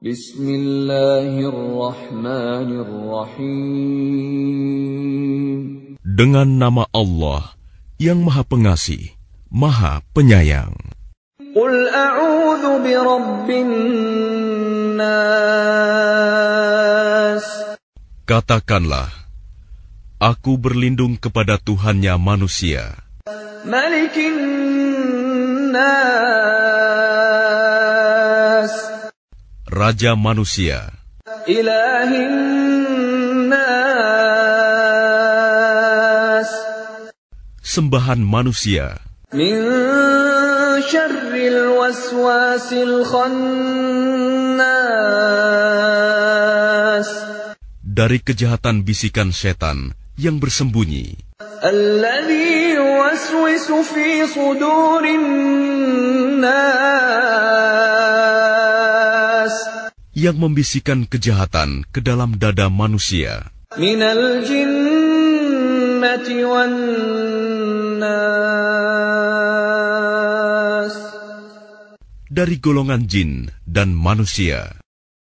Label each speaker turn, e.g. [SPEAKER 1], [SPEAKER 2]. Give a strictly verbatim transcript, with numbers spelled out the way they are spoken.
[SPEAKER 1] Bismillahirrahmanirrahim.
[SPEAKER 2] Dengan nama Allah yang Maha Pengasih, Maha Penyayang.
[SPEAKER 1] Qul a'udzu birabbin nas.
[SPEAKER 2] Katakanlah, aku berlindung kepada Tuhannya manusia.
[SPEAKER 1] Malikin nas.
[SPEAKER 2] Raja manusia.
[SPEAKER 1] Ilahin nas.
[SPEAKER 2] Sembahan manusia.
[SPEAKER 1] Min syarril waswasil khannas.
[SPEAKER 2] Dari kejahatan bisikan setan yang bersembunyi.
[SPEAKER 1] Alladzi yuwaswisu fi sudurin nas.
[SPEAKER 2] Yang membisikkan kejahatan ke dalam dada manusia.
[SPEAKER 1] Minal jinnati wan nas.
[SPEAKER 2] Dari golongan jin dan manusia.